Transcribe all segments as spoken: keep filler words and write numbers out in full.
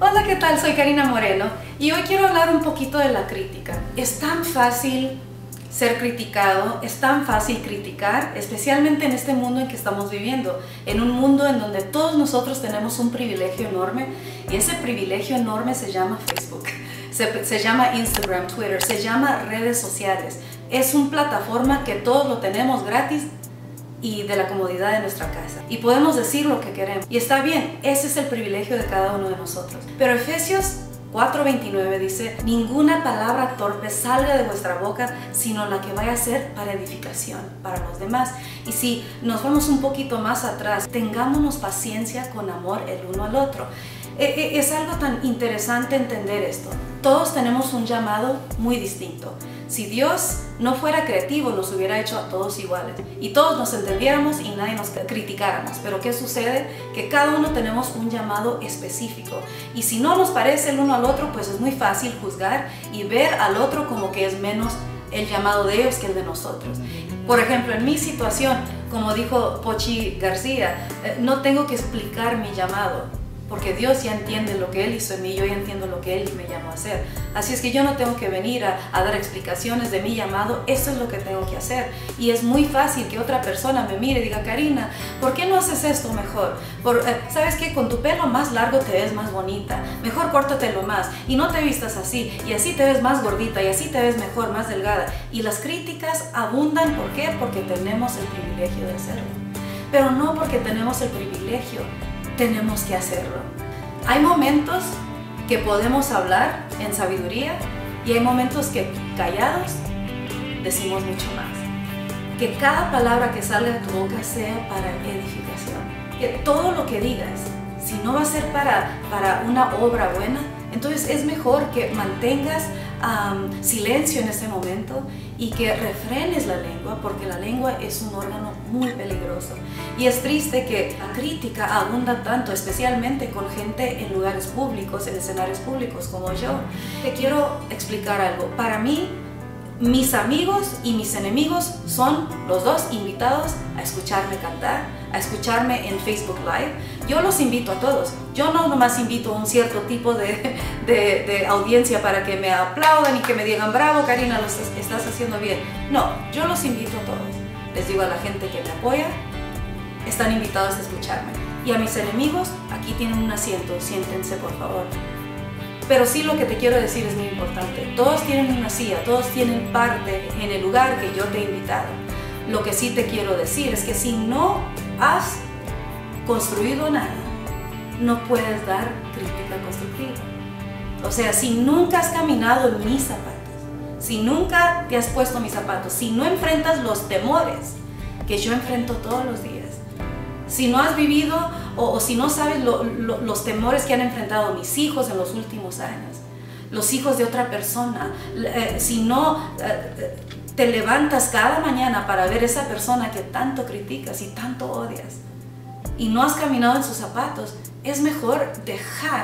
Hola, ¿qué tal? Soy Karina Moreno y hoy quiero hablar un poquito de la crítica. Es tan fácil ser criticado, es tan fácil criticar, especialmente en este mundo en que estamos viviendo, en un mundo en donde todos nosotros tenemos un privilegio enorme y ese privilegio enorme se llama Facebook, se, se llama Instagram, Twitter, se llama redes sociales. Es una plataforma que todos lo tenemos gratis y de la comodidad de nuestra casa. Y podemos decir lo que queremos. Y está bien, ese es el privilegio de cada uno de nosotros. Pero Efesios cuatro veintinueve dice, ninguna palabra torpe salga de vuestra boca, sino la que vaya a ser para edificación, para los demás. Y si nos vamos un poquito más atrás, tengámonos paciencia con amor el uno al otro. Es algo tan interesante entender esto. Todos tenemos un llamado muy distinto. Si Dios no fuera creativo, nos hubiera hecho a todos iguales y todos nos entendiéramos y nadie nos criticáramos. Pero ¿qué sucede? Que cada uno tenemos un llamado específico y si no nos parece el uno al otro, pues es muy fácil juzgar y ver al otro como que es menos el llamado de ellos que el de nosotros. Por ejemplo, en mi situación, como dijo Pochi García, no tengo que explicar mi llamado, porque Dios ya entiende lo que Él hizo en mí, yo ya entiendo lo que Él me llamó a hacer. Así es que yo no tengo que venir a, a dar explicaciones de mi llamado, eso es lo que tengo que hacer. Y es muy fácil que otra persona me mire y diga, Karina, ¿por qué no haces esto mejor? Por, eh, ¿Sabes qué? Con tu pelo más largo te ves más bonita, mejor córtatelo más y no te vistas así, y así te ves más gordita, y así te ves mejor, más delgada. Y las críticas abundan, ¿por qué? Porque tenemos el privilegio de hacerlo. Pero no porque tenemos el privilegio, tenemos que hacerlo. Hay momentos que podemos hablar en sabiduría y hay momentos que callados decimos mucho más. Que cada palabra que salga de tu boca sea para edificación. Que todo lo que digas, si no va a ser para, para una obra buena, entonces es mejor que mantengas um, silencio en ese momento y que refrenes la lengua, porque la lengua es un órgano muy peligroso. Y es triste que la crítica abunda tanto, especialmente con gente en lugares públicos, en escenarios públicos como yo. Te quiero explicar algo. Para mí, mis amigos y mis enemigos son los dos invitados a escucharme cantar, a escucharme en Facebook Live. Yo los invito a todos. Yo no nomás invito a un cierto tipo de, de, de audiencia para que me aplaudan y que me digan, bravo Karina, lo estás haciendo bien. No, yo los invito a todos. Les digo a la gente que me apoya, están invitados a escucharme. Y a mis enemigos, aquí tienen un asiento, siéntense por favor. Pero sí, lo que te quiero decir es muy importante. Todos tienen una silla, todos tienen parte en el lugar que yo te he invitado. Lo que sí te quiero decir es que si no has construido nada, no puedes dar crítica constructiva. O sea, si nunca has caminado en mis zapatos, si nunca te has puesto mis zapatos, si no enfrentas los temores que yo enfrento todos los días, si no has vivido o, o si no sabes lo, lo, los temores que han enfrentado mis hijos en los últimos años, los hijos de otra persona, eh, si no eh, te levantas cada mañana para ver esa persona que tanto criticas y tanto odias y no has caminado en sus zapatos, es mejor dejar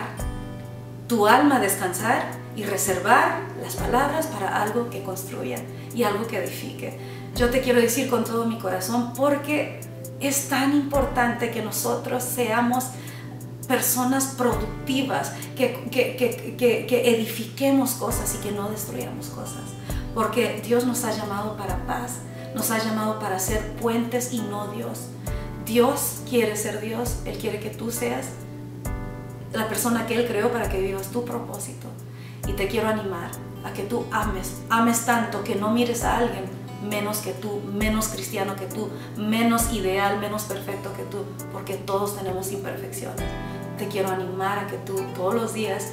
tu alma descansar y reservar las palabras para algo que construya y algo que edifique. Yo te quiero decir con todo mi corazón, porque es tan importante que nosotros seamos personas productivas, que, que, que, que, que edifiquemos cosas y que no destruyamos cosas. Porque Dios nos ha llamado para paz, nos ha llamado para ser puentes y no Dios. Dios quiere ser Dios, Él quiere que tú seas la persona que Él creó para que vivas tu propósito. Y te quiero animar a que tú ames, ames tanto que no mires a alguien menos que tú, menos cristiano que tú, menos ideal, menos perfecto que tú, porque todos tenemos imperfecciones. Te quiero animar a que tú todos los días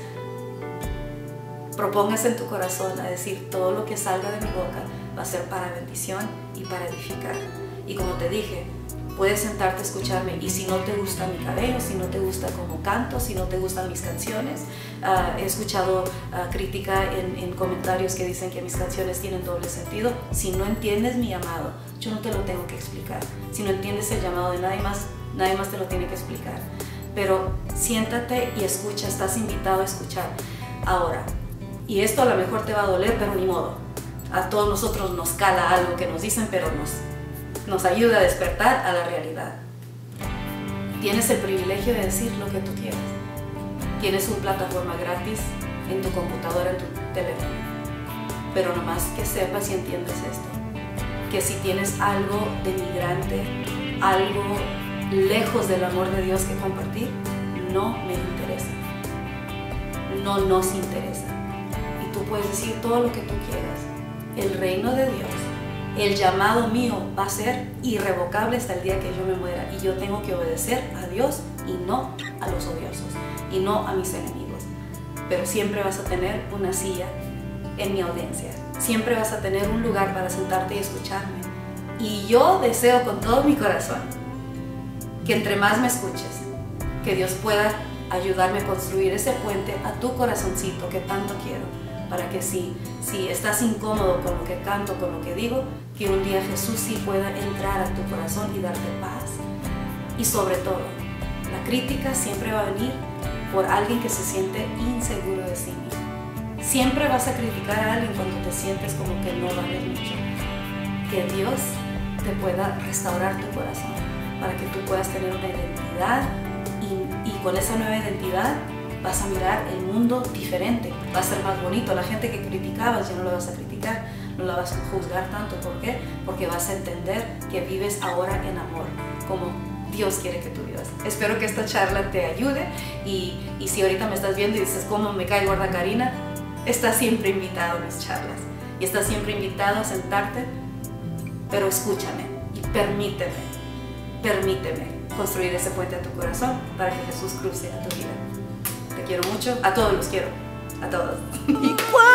propongas en tu corazón a decir, todo lo que salga de mi boca va a ser para bendición y para edificar. Y como te dije, puedes sentarte a escucharme y si no te gusta mi cabello, si no te gusta cómo canto, si no te gustan mis canciones, uh, he escuchado uh, crítica en, en comentarios que dicen que mis canciones tienen doble sentido. Si no entiendes mi llamado, yo no te lo tengo que explicar. Si no entiendes el llamado de nadie más, nadie más te lo tiene que explicar. Pero siéntate y escucha, estás invitado a escuchar. Ahora, y esto a lo mejor te va a doler, pero ni modo. A todos nosotros nos cala algo que nos dicen, pero nos nos ayuda a despertar a la realidad. Tienes el privilegio de decir lo que tú quieras. tienes una plataforma gratis en tu computadora, en tu teléfono. Pero nomás que sepas y entiendes esto, que si tienes algo denigrante, algo lejos del amor de Dios que compartir, no me interesa. No nos interesa. Y tú puedes decir todo lo que tú quieras. El reino de Dios, el llamado mío va a ser irrevocable hasta el día que yo me muera. Y yo tengo que obedecer a Dios y no a los odiosos y no a mis enemigos. Pero siempre vas a tener una silla en mi audiencia. Siempre vas a tener un lugar para sentarte y escucharme. Y yo deseo con todo mi corazón que entre más me escuches, que Dios pueda ayudarme a construir ese puente a tu corazoncito que tanto quiero, para que si, si estás incómodo con lo que canto, con lo que digo, que un día Jesús sí pueda entrar a tu corazón y darte paz. Y sobre todo, la crítica siempre va a venir por alguien que se siente inseguro de sí mismo. Siempre vas a criticar a alguien cuando te sientes como que no vales mucho. Que Dios te pueda restaurar tu corazón para que tú puedas tener una identidad y, y con esa nueva identidad vas a mirar el mundo diferente, va a ser más bonito. La gente que criticabas ya no la vas a criticar, no la vas a juzgar tanto. ¿Por qué? Porque vas a entender que vives ahora en amor, como Dios quiere que tú vivas. Espero que esta charla te ayude y, y si ahorita me estás viendo y dices, ¿cómo me cae gorda Karina? Estás siempre invitado a mis charlas y estás siempre invitado a sentarte, pero escúchame y permíteme, permíteme construir ese puente a tu corazón para que Jesús cruce a tu vida. Te quiero mucho, a todos los quiero, a todos.